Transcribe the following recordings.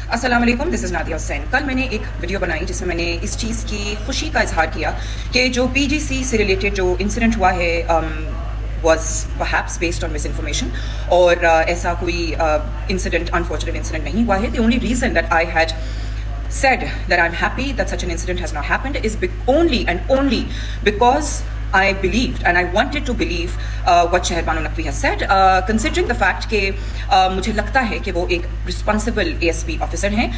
अस्सलाम वालेकुम, this is Nadia Hussain. कल मैंने एक वीडियो बनाई जिसमें मैंने इस चीज़ की खुशी का इजहार किया कि जो पीजीसी से रिलेटेड जो इंसिडेंट हुआ है was perhaps based on misinformation और ऐसा कोई incident, unfortunate incident नहीं हुआ है. The only reason that I had said that I'm happy that such an incident has not happened is only and only because I believed and I wanted to believe what Shahid Banu Naqvi has said, considering the fact कि मुझे लगता है कि वो एक responsible ASP officer हैं.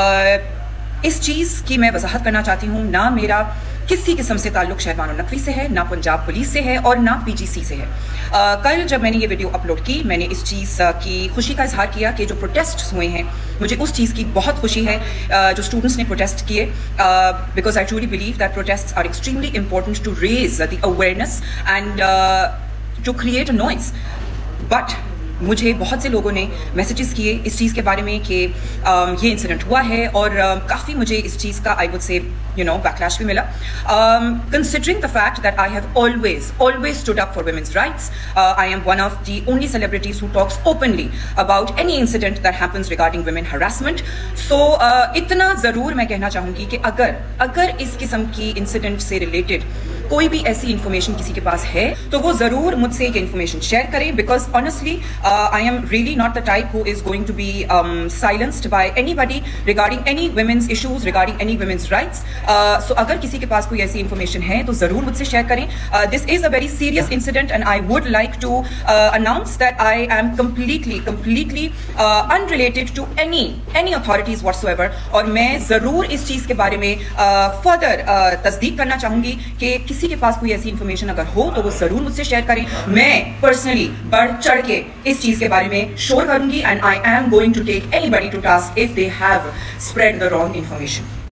इस चीज़ की मैं वजाहत करना चाहती हूँ, ना मेरा किसी किस्म से ताल्लुक शहद बानो नकवी से है, ना पंजाब पुलिस से है और ना पीजीसी से है. कल जब मैंने ये वीडियो अपलोड की, मैंने इस चीज़ की खुशी का इजहार किया कि जो प्रोटेस्ट हुए हैं, मुझे उस चीज़ की बहुत खुशी है जो स्टूडेंट्स ने प्रोटेस्ट किए, because I truly believe that protest are extremely important to raise the awareness and to create a noise. But मुझे बहुत से लोगों ने मैसेजेस किए इस चीज़ के बारे में कि ये इंसिडेंट हुआ है और काफ़ी मुझे इस चीज़ का आई वुड से बैकलैश भी मिला. Considering the fact that I have always stood up for women's rights. I am one of the only celebrities who talks openly about any incident that happens regarding women harassment. So इतना ज़रूर मैं कहना चाहूँगी कि अगर इस किस्म की इंसिडेंट से रिलेटेड कोई भी ऐसी इंफॉर्मेशन किसी के पास है तो वो ज़रूर मुझसे ये इंफॉर्मेशन शेयर करें, because honestly I am really not the type who is going to be silenced by anybody regarding any women's issues, regarding any women's rights. So अगर किसी के पास कोई ऐसी इंफॉर्मेशन है तो ज़रूर मुझसे शेयर करें. This is a very serious incident and I would like to announce that I am completely unrelated to any authorities whatsoever. और मैं ज़रूर इस चीज़ के बारे में further तस्दीक करना चाहूँगी कि किसी के पास कोई ऐसी इंफॉर्मेशन अगर हो तो वो ज़रूर मुझसे शेयर करें. मैं पर्सनली बढ़ चढ़ के इस चीज़ के बारे में शोर करूँगी and I am going to take anybody to task if they have spread the wrong information.